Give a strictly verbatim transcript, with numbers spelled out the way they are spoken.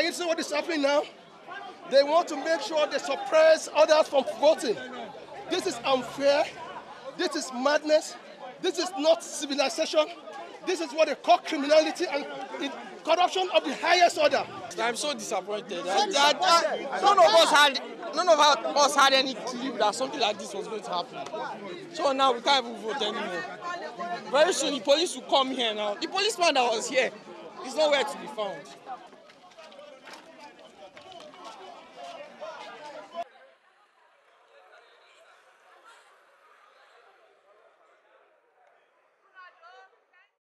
Can you see what is happening now? They want to make sure they suppress others from voting. This is unfair. This is madness. This is not civilization. This is what they call criminality and corruption of the highest order. I'm so disappointed. I, I, I, none of us had, none of us had any clue that something like this was going to happen. So now we can't even vote anymore. Very soon the police will come here now. The policeman that was here is nowhere to be found.